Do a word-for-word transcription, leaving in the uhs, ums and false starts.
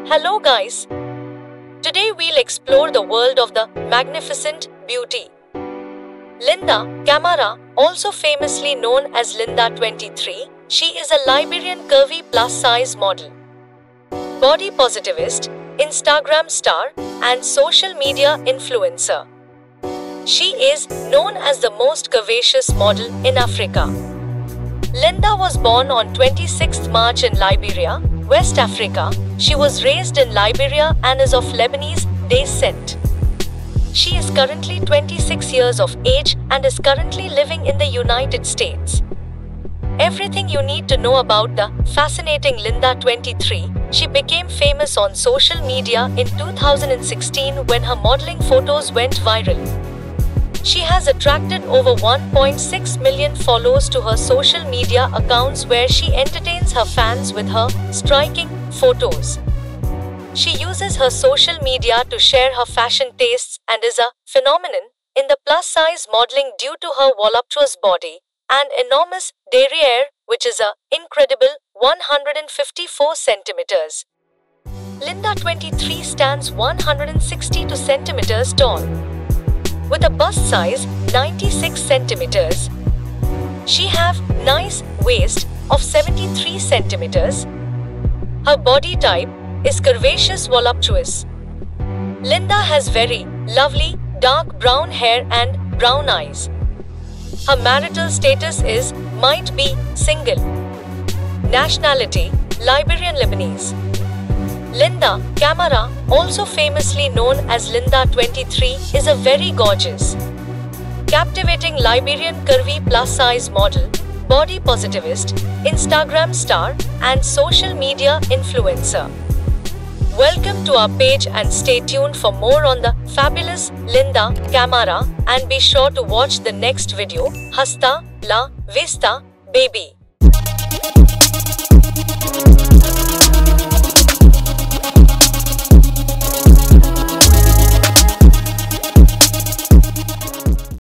Hello guys! Today we'll explore the world of the magnificent beauty. Linda Camara, also famously known as Linda twenty-three, she is a Liberian curvy plus-size model, body positivist, Instagram star, and social media influencer. She is known as the most curvaceous model in Africa. Linda was born on twenty-sixth March in Liberia, West Africa. She was raised in Liberia and is of Lebanese descent. She is currently twenty-six years of age and is currently living in the United States. Everything you need to know about the fascinating Linda twenty-three. She became famous on social media in two thousand sixteen when her modeling photos went viral. She has attracted over one point six million followers to her social media accounts where she entertains her fans with her striking photos. She uses her social media to share her fashion tastes and is a phenomenon in the plus-size modeling due to her voluptuous body and enormous derriere, which is a incredible one hundred fifty-four centimeters. Linda twenty-three stands one hundred sixty-two centimeters tall, with a bust size ninety-six centimeters. She have nice waist of seventy-three centimeters. Her body type is curvaceous voluptuous. Linda has very lovely dark brown hair and brown eyes. Her marital status is might be single. Nationality Liberian Lebanese. Linda Camara, also famously known as Linda twenty-three, is a very gorgeous, captivating Liberian curvy plus-size model, body positivist, Instagram star, and social media influencer. Welcome to our page and stay tuned for more on the fabulous Linda Camara, and be sure to watch the next video. Hasta la vista, baby.